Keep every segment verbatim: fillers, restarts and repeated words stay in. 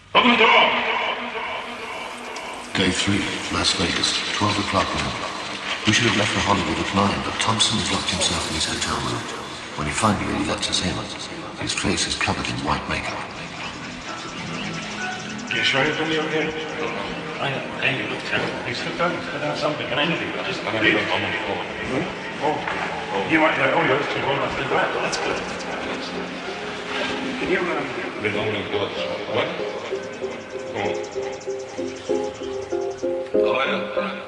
Open the door! Day three, Las Vegas, twelve o'clock now. We should have left for Hollywood at nine, but Thompson has locked himself in his hotel room. When he finally lets us in, his face is covered in white makeup. You sure you've been over here? I know. Hey, you look terrible. Hey, sit down. Sit down something. Can anything? Just I'm going to look on the floor. Hmm? Oh. oh. You might like, oh, you're too old. That's good. That's good. Can you, um... The only good. What? Oh. Oh, yeah.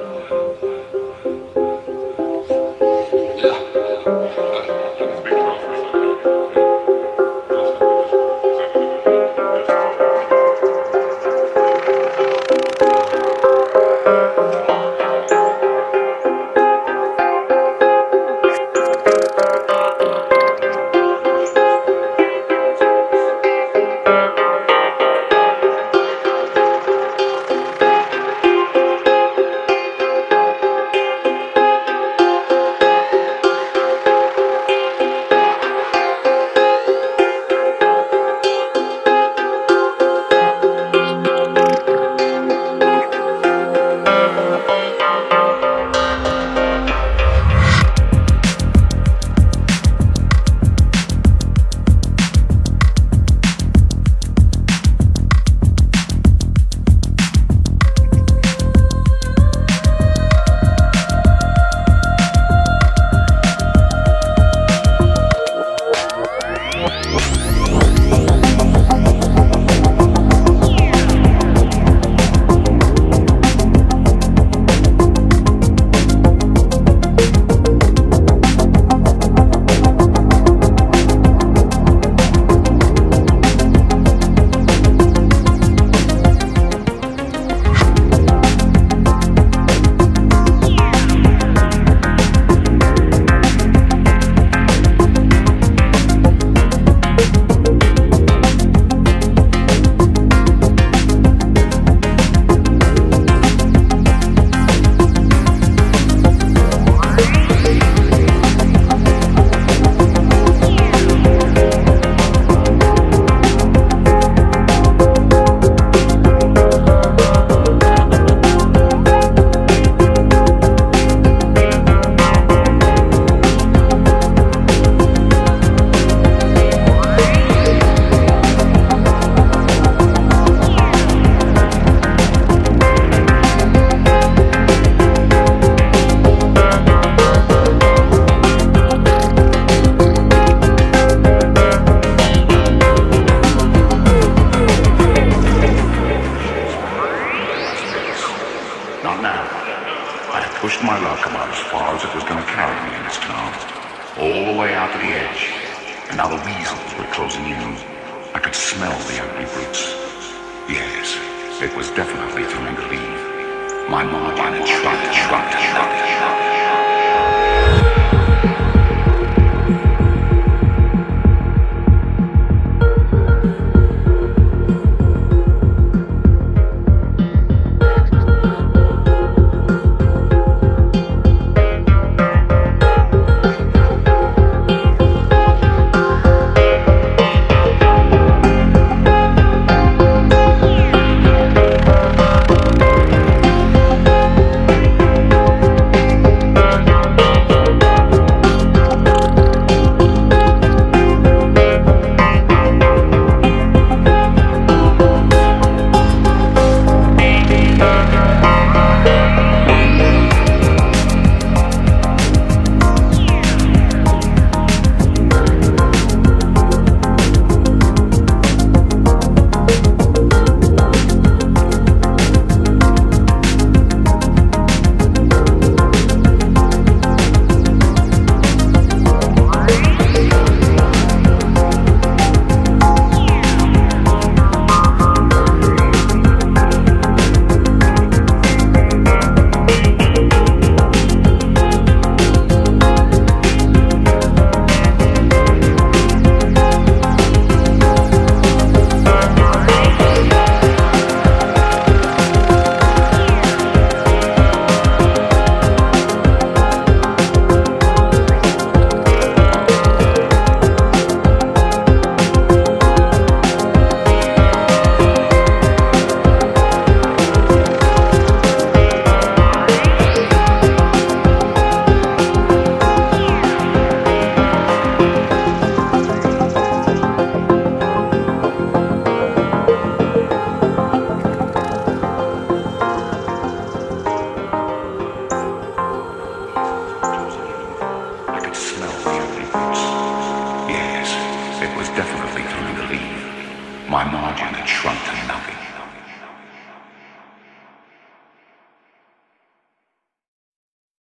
was definitely time to leave. My margin had shrunk